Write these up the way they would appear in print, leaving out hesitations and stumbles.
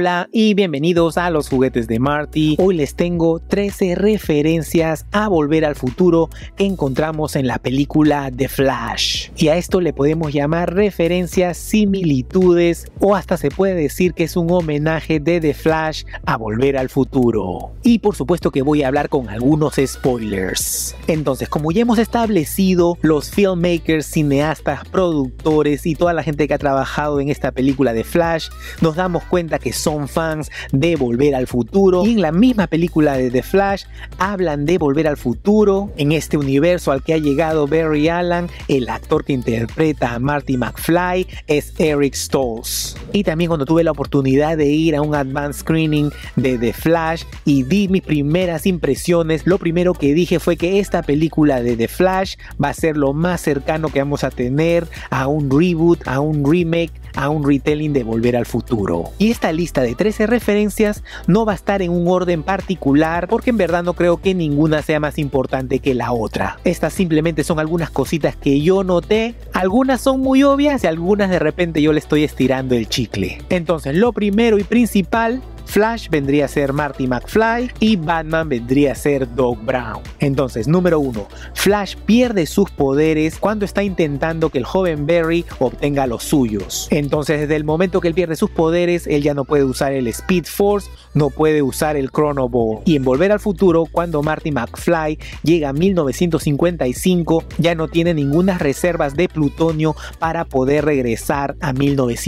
Hola y bienvenidos a Los Juguetes de Marty. Hoy les tengo 13 referencias a Volver al Futuro que encontramos en la película The Flash. Y a esto le podemos llamar referencias, similitudes o hasta se puede decir que es un homenaje de The Flash a Volver al Futuro. Y por supuesto que voy a hablar con algunos spoilers. Entonces, como ya hemos establecido, los filmmakers, cineastas, productores y toda la gente que ha trabajado en esta película de Flash, nos damos cuenta que son fans de Volver al Futuro, y en la misma película de The Flash hablan de Volver al Futuro. En este universo al que ha llegado Barry Allen, el actor que interpreta a Marty McFly es Eric Stoltz. Y también cuando tuve la oportunidad de ir a un advanced screening de The Flash y di mis primeras impresiones, lo primero que dije fue que esta película de The Flash va a ser lo más cercano que vamos a tener a un reboot, a un remake, a un retelling de Volver al Futuro. Y esta lista de 13 referencias no va a estar en un orden particular porque en verdad no creo que ninguna sea más importante que la otra. Estas simplemente son algunas cositas que yo noté, algunas son muy obvias y algunas de repente yo le estoy estirando el chicle. Entonces, lo primero y principal: Flash vendría a ser Marty McFly y Batman vendría a ser Doc Brown. Entonces, número 1, Flash pierde sus poderes cuando está intentando que el joven Barry obtenga los suyos. Entonces, desde el momento que él pierde sus poderes, él ya no puede usar el Speed Force, no puede usar el Chrono Ball. Y en Volver al Futuro, cuando Marty McFly llega a 1955, ya no tiene ninguna reservas de plutonio para poder regresar a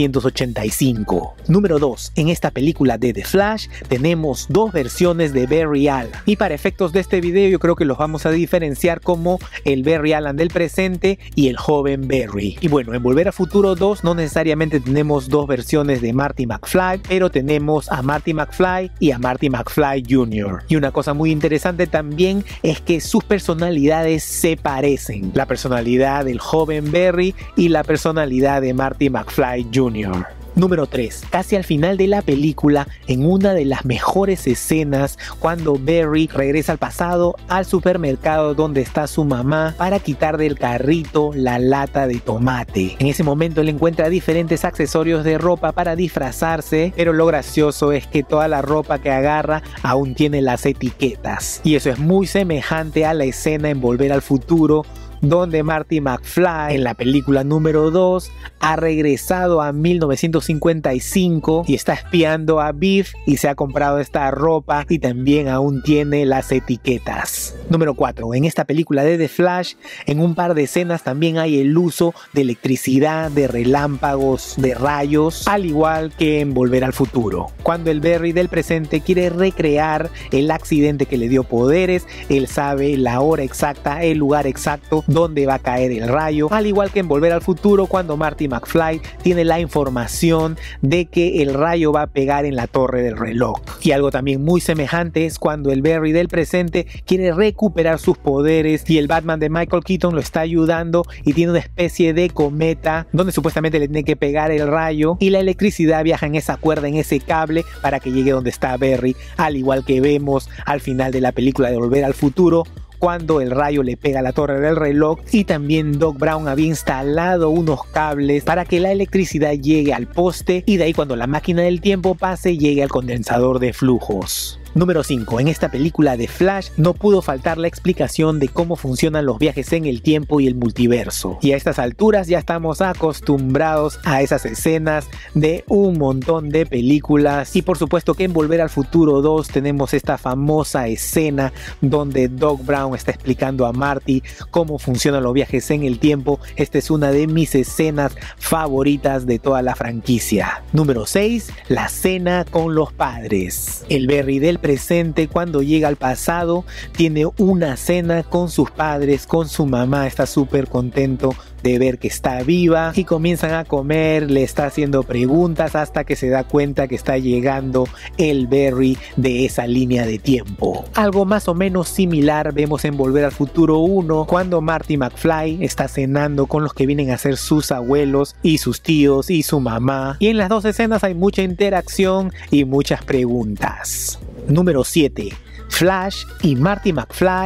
1985. Número 2, en esta película de The Flash tenemos dos versiones de Barry Allen, y para efectos de este video yo creo que los vamos a diferenciar como el Barry Allen del presente y el joven Barry. Y bueno, en Volver a Futuro 2 no necesariamente tenemos dos versiones de Marty McFly, pero tenemos a Marty McFly y a Marty McFly Jr. Y una cosa muy interesante también es que sus personalidades se parecen, la personalidad del joven Barry y la personalidad de Marty McFly Jr. Número 3, casi al final de la película, en una de las mejores escenas, cuando Barry regresa al pasado al supermercado donde está su mamá para quitar del carrito la lata de tomate. En ese momento él encuentra diferentes accesorios de ropa para disfrazarse, pero lo gracioso es que toda la ropa que agarra aún tiene las etiquetas. Y eso es muy semejante a la escena en Volver al Futuro, donde Marty McFly en la película número 2 ha regresado a 1955 y está espiando a Biff y se ha comprado esta ropa y también aún tiene las etiquetas. Número 4, en esta película de The Flash, en un par de escenas también hay el uso de electricidad, de relámpagos, de rayos, al igual que en Volver al Futuro. Cuando el Barry del presente quiere recrear el accidente que le dio poderes, él sabe la hora exacta, el lugar exacto donde va a caer el rayo, al igual que en Volver al Futuro, cuando Marty McFly tiene la información de que el rayo va a pegar en la torre del reloj. Y algo también muy semejante es cuando el Barry del presente quiere recuperar sus poderes y el Batman de Michael Keaton lo está ayudando y tiene una especie de cometa donde supuestamente le tiene que pegar el rayo y la electricidad viaja en esa cuerda, en ese cable, para que llegue donde está Barry, al igual que vemos al final de la película de Volver al Futuro, cuando el rayo le pega a la torre del reloj. Y también Doc Brown había instalado unos cables para que la electricidad llegue al poste y de ahí, cuando la máquina del tiempo pase, llegue al condensador de flujos. Número 5. En esta película de Flash no pudo faltar la explicación de cómo funcionan los viajes en el tiempo y el multiverso. Y a estas alturas ya estamos acostumbrados a esas escenas de un montón de películas. Y por supuesto que en Volver al Futuro 2 tenemos esta famosa escena donde Doc Brown está explicando a Marty cómo funcionan los viajes en el tiempo. Esta es una de mis escenas favoritas de toda la franquicia. Número 6. La cena con los padres. El Barry del presente, cuando llega al pasado, tiene una cena con sus padres, con su mamá, está súper contento de ver que está viva y comienzan a comer, le está haciendo preguntas hasta que se da cuenta que está llegando el Barry de esa línea de tiempo. Algo más o menos similar vemos en Volver al Futuro 1, cuando Marty McFly está cenando con los que vienen a ser sus abuelos y sus tíos y su mamá, y en las dos escenas hay mucha interacción y muchas preguntas. Número 7. Flash y Marty McFly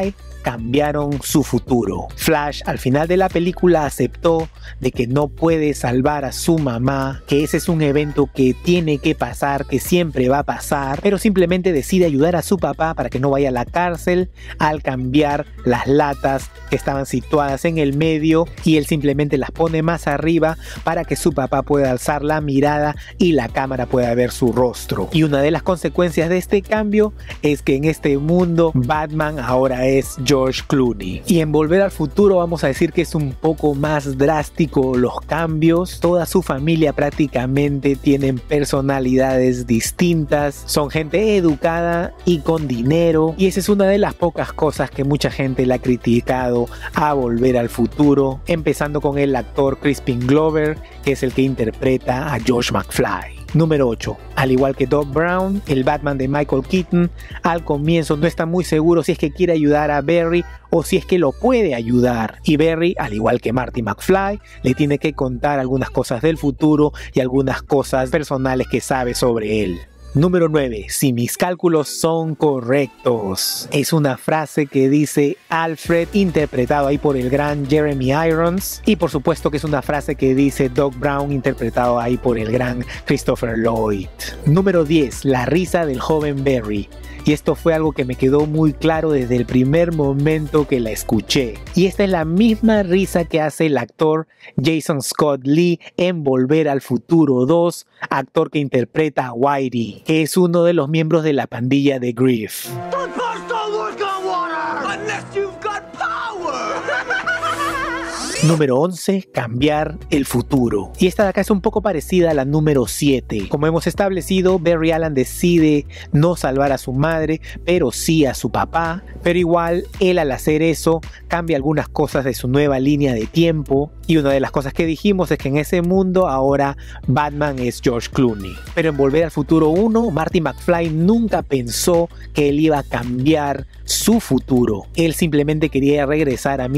cambiaron su futuro. Flash al final de la película aceptó de que no puede salvar a su mamá, que ese es un evento que tiene que pasar, que siempre va a pasar, pero simplemente decide ayudar a su papá para que no vaya a la cárcel al cambiar las latas que estaban situadas en el medio, y él simplemente las pone más arriba para que su papá pueda alzar la mirada y la cámara pueda ver su rostro. Y una de las consecuencias de este cambio es que en este mundo Batman ahora es George Clooney. Y en Volver al Futuro vamos a decir que es un poco más drástico los cambios. Toda su familia prácticamente tienen personalidades distintas, son gente educada y con dinero, y esa es una de las pocas cosas que mucha gente le ha criticado a Volver al Futuro, empezando con el actor Crispin Glover, que es el que interpreta a George McFly. Número 8. Al igual que Doc Brown, el Batman de Michael Keaton al comienzo no está muy seguro si es que quiere ayudar a Barry o si es que lo puede ayudar. Y Barry, al igual que Marty McFly, le tiene que contar algunas cosas del futuro y algunas cosas personales que sabe sobre él. Número 9. Si mis cálculos son correctos. Es una frase que dice Alfred, interpretado ahí por el gran Jeremy Irons. Y por supuesto que es una frase que dice Doc Brown, interpretado ahí por el gran Christopher Lloyd. Número 10. La risa del joven Barry. Y esto fue algo que me quedó muy claro desde el primer momento que la escuché. Y esta es la misma risa que hace el actor Jason Scott Lee en Volver al Futuro 2, actor que interpreta a Whitey, que es uno de los miembros de la pandilla de Griff. Número 11. Cambiar el futuro. Y esta de acá es un poco parecida a la número 7. Como hemos establecido, Barry Allen decide no salvar a su madre, pero sí a su papá. Pero igual, él al hacer eso, cambia algunas cosas de su nueva línea de tiempo. Y una de las cosas que dijimos es que en ese mundo ahora Batman es George Clooney. Pero en Volver al Futuro 1, Marty McFly nunca pensó que él iba a cambiar su futuro. Él simplemente quería regresar a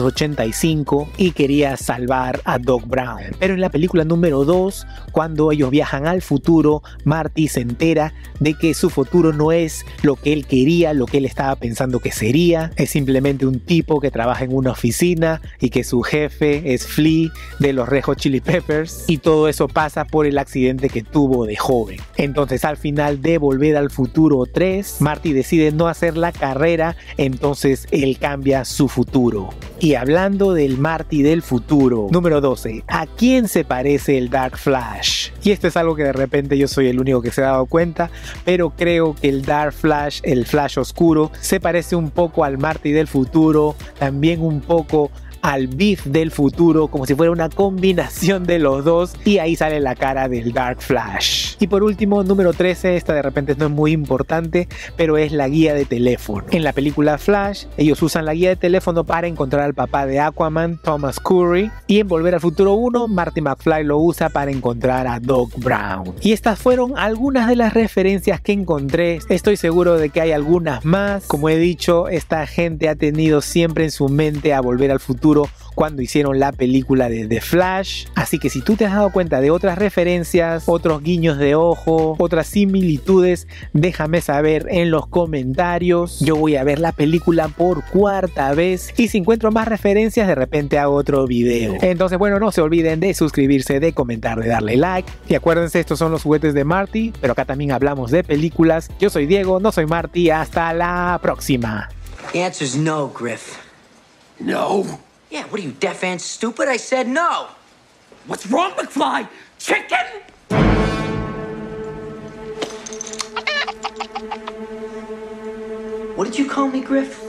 1985 y quería salvar a Doc Brown. Pero en la película número 2, cuando ellos viajan al futuro, Marty se entera de que su futuro no es lo que él quería, lo que él estaba pensando que sería. Es simplemente un tipo que trabaja en una oficina y que su jefe es Flea de los Red Hot Chili Peppers, y todo eso pasa por el accidente que tuvo de joven. Entonces al final de Volver al Futuro 3, Marty decide no hacer la carrera, entonces él cambia su futuro. Y hablando del Marty del futuro, número 12, ¿a quién se parece el Dark Flash? Y esto es algo que de repente yo soy el único que se ha dado cuenta, pero creo que el Dark Flash, el Flash oscuro, se parece un poco al Marty del futuro, también un poco al Biff del futuro, como si fuera una combinación de los dos, y ahí sale la cara del Dark Flash. Y por último, número 13, esta de repente no es muy importante, pero es la guía de teléfono. En la película Flash, ellos usan la guía de teléfono para encontrar al papá de Aquaman, Thomas Curry, y en Volver al Futuro 1, Marty McFly lo usa para encontrar a Doc Brown. Y estas fueron algunas de las referencias que encontré. Estoy seguro de que hay algunas más. Como he dicho, esta gente ha tenido siempre en su mente a Volver al Futuro cuando hicieron la película de The Flash. Así que si tú te has dado cuenta de otras referencias, otros guiños de ojo, otras similitudes, déjame saber en los comentarios. Yo voy a ver la película por cuarta vez, y si encuentro más referencias, de repente hago otro video. Entonces bueno, no se olviden de suscribirse, de comentar, de darle like. Y acuérdense, estos son los juguetes de Marty, pero acá también hablamos de películas. Yo soy Diego, no soy Marty. Hasta la próxima. The answer is no, Griff. No. Yeah, what are you, deaf and stupid? I said no. What's wrong, McFly? Chicken? What did you call me, Griff?